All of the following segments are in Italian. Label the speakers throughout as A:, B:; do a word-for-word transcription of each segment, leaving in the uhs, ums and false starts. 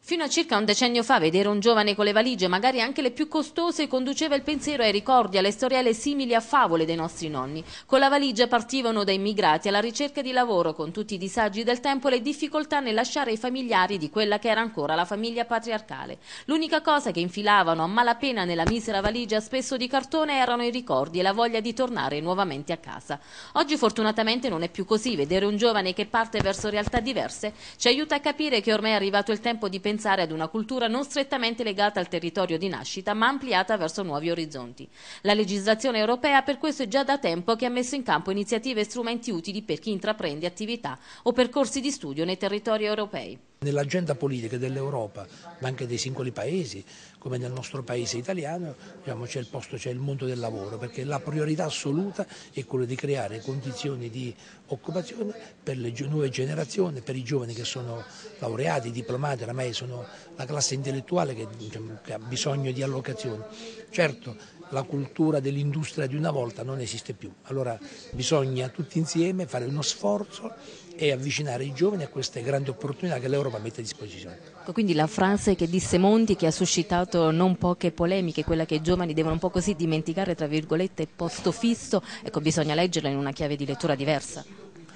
A: Fino a circa un decennio fa vedere un giovane con le valigie, magari anche le più costose, conduceva il pensiero ai ricordi, alle storielle simili a favole dei nostri nonni. Con la valigia partivano da immigrati alla ricerca di lavoro, con tutti i disagi del tempo e le difficoltà nel lasciare i familiari di quella che era ancora la famiglia patriarcale. L'unica cosa che infilavano a malapena nella misera valigia, spesso di cartone, erano i ricordi e la voglia di tornare nuovamente a casa. Oggi fortunatamente non è più così. Vedere un giovane che parte verso realtà diverse ci aiuta a capire che ormai è arrivato il tempo di pensare pensare ad una cultura non strettamente legata al territorio di nascita, ma ampliata verso nuovi orizzonti. La legislazione europea per questo è già da tempo che ha messo in campo iniziative e strumenti utili per chi intraprende attività o percorsi di studio nei territori europei.
B: Nell'agenda politica dell'Europa, ma anche dei singoli paesi, come nel nostro paese italiano, diciamo, c'è il posto, c'è il mondo del lavoro, perché la priorità assoluta è quella di creare condizioni di occupazione per le nuove generazioni, per i giovani che sono laureati, diplomati, oramai sono la classe intellettuale che, diciamo, che ha bisogno di allocazione. Certo, la cultura dell'industria di una volta non esiste più, allora bisogna tutti insieme fare uno sforzo e avvicinare i giovani a queste grandi opportunità che l'Europa mette a disposizione.
A: Quindi la frase che disse Monti, che ha suscitato non poche polemiche, quella che i giovani devono un po' così dimenticare, tra virgolette, posto fisso, ecco, bisogna leggerla in una chiave di lettura diversa.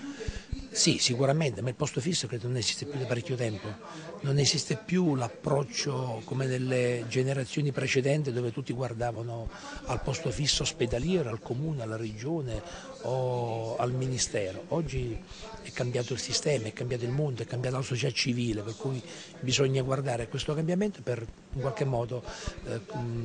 B: Sì, sicuramente, ma il posto fisso credo non esiste più da parecchio tempo, non esiste più l'approccio come nelle generazioni precedenti dove tutti guardavano al posto fisso ospedaliero, al comune, alla regione o al ministero. Oggi è cambiato il sistema, è cambiato il mondo, è cambiata la società civile, per cui bisogna guardare a questo cambiamento per in qualche modo eh,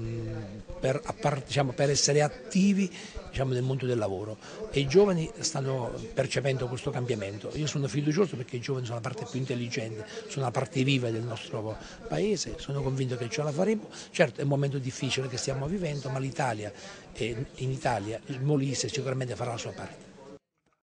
B: per, diciamo, per essere attivi, diciamo, nel mondo del lavoro, e i giovani stanno percependo questo cambiamento. Io sono fiducioso perché i giovani sono la parte più intelligente, sono la parte viva del nostro paese, sono convinto che ce la faremo. Certo è un momento difficile che stiamo vivendo, ma l'Italia, in Italia il Molise sicuramente farà la sua parte.